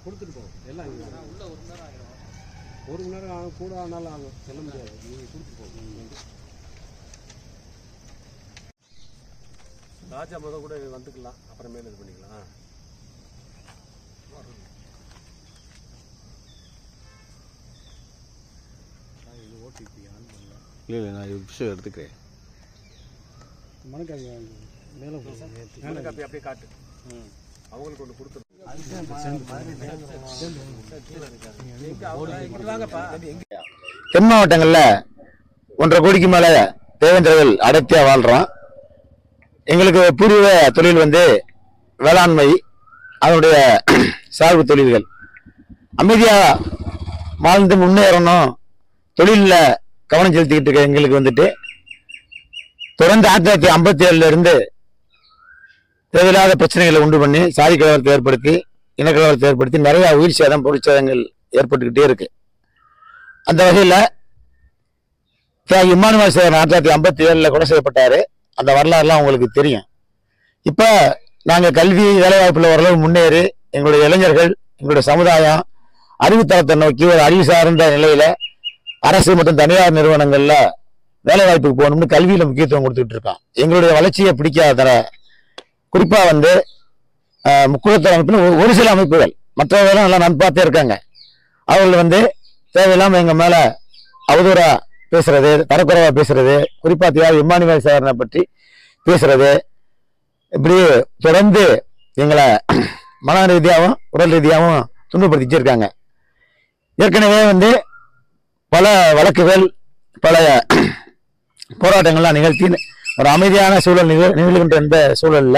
கொடுத்துட்டு போவோம் எல்லாம் உள்ள 1 மணி நேரம் ஆகும், கூட ஆனாலும் ஆகும், சொல்ல முடியாது. நீங்கள் கொடுத்துட்டு போவோம். ராஜா கூட வந்துக்கலாம், அப்புறமேல இது பண்ணிக்கலாம். இது ஓடிபி ஆன் பண்ணல. இல்லை நான் விஷயம் எடுத்துக்கிறேன். மனக்காப்பி மேலே மனக்காப்பி அப்படியே காட்டு. அவங்களுக்கு ஒன்று கொடுத்து தென் மாவட்டங்கள்ல 1.5 கோடிக்கு மேல தேவேந்திரர்கள் அடர்த்தியா வாழ்றோம். எங்களுக்கு பூர்வீக தொழில் வந்து வேளாண்மை, அதனுடைய சார்பு தொழில்கள். அமைதியா வாழ்ந்து முன்னேறணும், தொழில கவனம் செலுத்திக்கிட்டு இருக்க எங்களுக்கு வந்துட்டு தொடர்ந்து 1957 இருந்து தேவையில்லாத பிரச்சனைகளை உண்டு பண்ணி சாதி கலவரத்தை ஏற்படுத்தி இனக்கலவரத்தை ஏற்படுத்தி நிறைய உயிர் சேதம் பொருள் சேதங்கள் ஏற்பட்டுக்கிட்டே இருக்கு. அந்த வகையில இம்மானுவேல் சேகர் 1957 கொலை செய்யப்பட்டாரு. அந்த வரலாறுலாம் உங்களுக்கு தெரியும். இப்ப நாங்க கல்வி வேலைவாய்ப்புல ஓரளவு முன்னேறி எங்களுடைய இளைஞர்கள், எங்களுடைய சமுதாயம் அறிவுத்தளத்தை நோக்கி ஒரு அறிவு சார்ந்த நிலையில அரசு மற்றும் தனியார் நிறுவனங்கள்ல வேலைவாய்ப்புக்கு போகணும்னு கல்வியில முக்கியத்துவம் கொடுத்துட்டு இருக்கோம். எங்களுடைய வளர்ச்சியை பிடிக்காத குறிப்பா வந்து முக்குளத்தூர் அமைப்புல ஒரு சில அமைப்புகள், மற்றவர்களும் நல்லா நண்பாத்தே இருக்காங்க. அவர்கள் வந்து தேவையில்லாம எங்க மேல அவதூறா பேசுறது, தரக்குறைவா பேசுறது, குறிப்பா தியாகி இம்மானுவேல் சேகரனை பற்றி பேசுறது, இப்படி தொடர்ந்து எங்களை மன ரீதியாகவும் உடல் ரீதியாகவும் துன்பப்படுத்திட்டு இருக்காங்க. ஏற்கனவே வந்து பல வழக்குகள், பல போராட்டங்கள்லாம் நிகழ்த்தி ஒரு அமைதியான சூழல் நிகழ்கின்ற இந்த சூழல்ல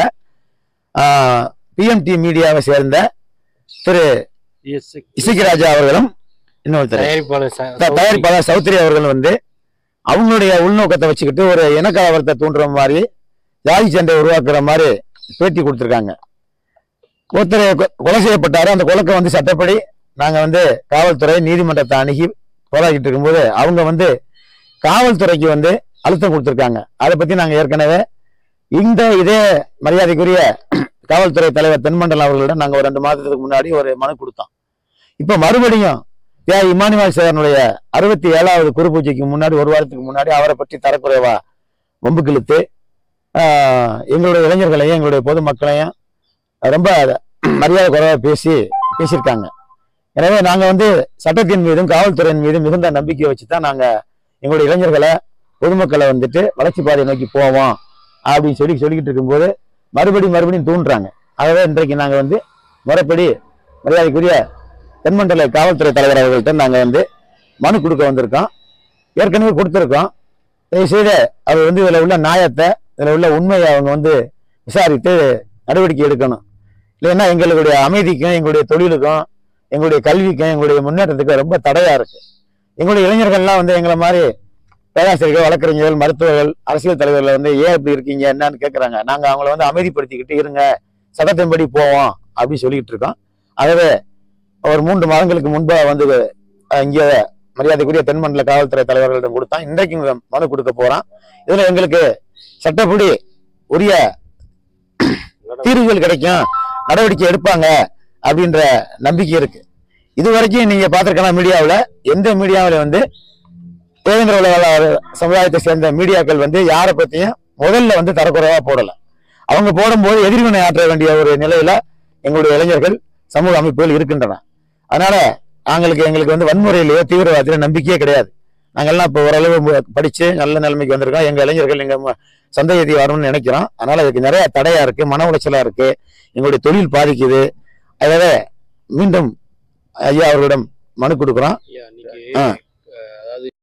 பிஎம்டி மீடியாவை சேர்ந்த திரு இசக்கிராஜா அவர்களும் இன்னொருத்தர் தயாரிப்பாளர் சௌத்ரி அவர்களும் வந்து அவங்களுடைய உள்நோக்கத்தை வச்சுக்கிட்டு ஒரு இனக்கலவரத்தை தூண்டுற மாதிரி, ஜாதி சண்டை உருவாக்குற மாதிரி பேட்டி கொடுத்துருக்காங்க. ஒருத்தர் கொலை செய்யப்பட்டாரு. அந்த கொலைக்கு வந்து சட்டப்படி நாங்க வந்து காவல்துறை நீதிமன்றத்தை அணுகி போராடிட்டு இருக்கும்போது அவங்க வந்து காவல்துறைக்கு வந்து அழுத்தம் கொடுத்துருக்காங்க. அதை பத்தி நாங்க ஏற்கனவே இதே மரியாதைக்குரிய காவல்துறை தலைவர் தென்மண்டலம் அவர்களிடம் நாங்க ஒரு 2 மாதத்துக்கு முன்னாடி ஒரு மனு கொடுத்தோம். இப்ப மறுபடியும் இம்மானுவேல் சேகரனுடைய 67வது குரு பூஜைக்கு முன்னாடி 1 வாரத்துக்கு முன்னாடி அவரை பற்றி தரக்குறைவா வம்பு கிழித்து எங்களுடைய இளைஞர்களையும் எங்களுடைய பொதுமக்களையும் ரொம்ப மரியாதை குறைவா பேசியிருக்காங்க. எனவே நாங்க வந்து சட்டத்தின் மீதும் காவல்துறையின் மீதும் மிகுந்த நம்பிக்கையை வச்சுதான் நாங்க எங்களுடைய இளைஞர்களை பொதுமக்களை வந்துட்டு வளர்ச்சி பாதையை நோக்கி போவோம் அப்படின்னு சொல்லிக்கிட்டு இருக்கும்போது மறுபடியும் தூண்டுறாங்க. ஆகவே இன்றைக்கு நாங்க வந்து முறைப்படி மரியாதைக்குரிய தென்மண்டல காவல்துறை தலைவர் அவர்கள்ட்ட நாங்க வந்து மனு கொடுக்க வந்திருக்கோம். ஏற்கனவே கொடுத்துருக்கோம். தயவுசெய்து அவர் வந்து இதுல உள்ள நியாயத்தை, இதுல உள்ள உண்மையை அவங்க வந்து விசாரித்து நடவடிக்கை எடுக்கணும். இல்லைன்னா எங்களுடைய அமைதிக்கும், எங்களுடைய தொழிலுக்கும், எங்களுடைய கல்விக்கும், எங்களுடைய முன்னேற்றத்துக்கும் ரொம்ப தடையா இருக்கு. எங்களுடைய இளைஞர்கள்லாம் வந்து எங்களை மாதிரி பேராசிரியர்கள், வழக்கறிஞர்கள், மருத்துவர்கள், அரசியல் தலைவர்கள் வந்து ஏன் இப்படி இருக்கீங்க என்னன்னு கேட்கறாங்க. நாங்க அவங்கள வந்து அமைதிப்படுத்திக்கிட்டு இருங்க, சட்டத்தின்படி போவோம் அப்படின்னு சொல்லிக்கிட்டு இருக்கோம். ஆகவே ஒரு 3 மாதங்களுக்கு முன்பாக வந்து இங்கே மரியாதைக்குரிய தென்மண்டல காவல்துறை தலைவர்களிடம் கொடுத்தான். இன்றைக்கு மனு கொடுக்க போறான். இதுல எங்களுக்கு சட்டப்படி உரிய தீர்வுகள் கிடைக்கும், நடவடிக்கை எடுப்பாங்க அப்படின்ற நம்பிக்கை இருக்கு. இது வரைக்கும் நீங்க பார்த்திருக்கலாம், மீடியாவில் எந்த மீடியாவில வந்து தேவேந்திர உலக சமுதாயத்தை சேர்ந்த மீடியாக்கள் வந்து யாரை பத்தியும் முதல்ல வந்து தரக்குறைவா போடல. அவங்க போடும்போது எதிர்வினை ஆற்ற வேண்டிய ஒரு நிலையில எங்களுடைய இளைஞர்கள், சமூக அமைப்புகள் இருக்கின்றன. அதனால எங்களுக்கு வந்து வன்முறையிலேயோ தீவிரவாதத்திலே நம்பிக்கையே கிடையாது. நாங்கெல்லாம் இப்போ ஓரளவு படிச்சு நல்ல நிலைமைக்கு வந்திருக்கோம். எங்க இளைஞர்கள் எங்க சந்தேகத்தை வரணும்னு நினைக்கிறோம். அதனால இதுக்கு நிறைய தடையா இருக்கு, மன உளைச்சலா இருக்கு, எங்களுடைய தொழில் பாதிக்குது. அதாவது மீண்டும் ஐயா அவர்களிடம் மனு கொடுக்குறோம்.